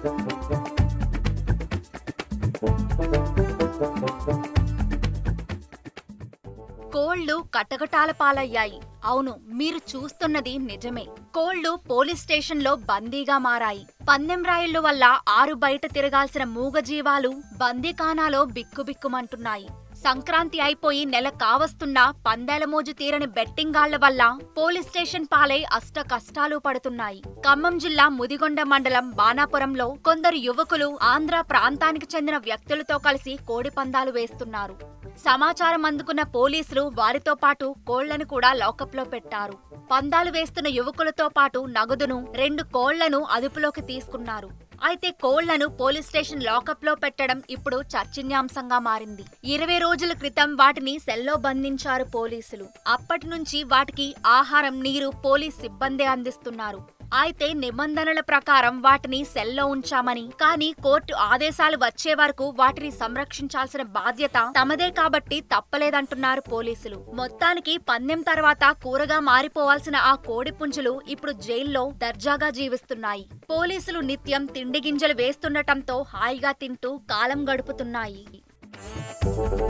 కోళ్లు కటకటాల పాలయ్యాయి. అవును, మీరు చూస్తున్నది నిజమే. కోళ్లు పోలీస్ స్టేషన్లో బందీగా మారాయి. పందెం రాయిళ్ల వల్ల ఆరు బయట తిరగాల్సిన మూగజీవాలు బందీఖానాలో బిక్కుబిక్కుమంటున్నాయి. సంక్రాంతి అయిపోయి నెల కావస్తున్నా పందేల మోజు తీరని బెట్టింగాళ్ల వల్ల పోలీస్ స్టేషన్ పాలై అష్ట కష్టాలు పడుతున్నాయి. ఖమ్మం జిల్లా ముదిగొండ మండలం బాణాపురంలో కొందరు యువకులు ఆంధ్ర ప్రాంతానికి చెందిన వ్యక్తులతో కలిసి కోడి పందాలు వేస్తున్నారు. సమాచారం అందుకున్న పోలీసులు వారితో పాటు కోళ్లను కూడా లాకప్లో పెట్టారు. పందాలు వేస్తున్న యువకులతో పాటు నగదును 2 కోళ్లను అదుపులోకి తీసుకున్నారు. అయితే కోళ్లను పోలీస్ స్టేషన్ లాకప్లో పెట్టడం ఇప్పుడు చర్చనీయాంశంగా మారింది. 20 రోజుల క్రితం వాటిని సెల్లో బంధించారు పోలీసులు. అప్పటి నుంచి వాటికి ఆహారం, నీరు పోలీస్ సిబ్బందే అందిస్తున్నారు. అయితే నిబంధనల ప్రకారం వాటిని సెల్లో ఉంచామని, కానీ కోర్టు ఆదేశాలు వచ్చే వరకు వాటిని సంరక్షించాల్సిన బాధ్యత తమదే కాబట్టి తప్పలేదంటున్నారు పోలీసులు. మొత్తానికి పందెం తర్వాత కూరగా మారిపోవాల్సిన ఆ కోడి పుంజులు ఇప్పుడు జైల్లో దర్జాగా జీవిస్తున్నాయి. పోలీసులు నిత్యం తిండి గింజలు వేస్తుండటంతో హాయిగా తింటూ కాలం గడుపుతున్నాయి.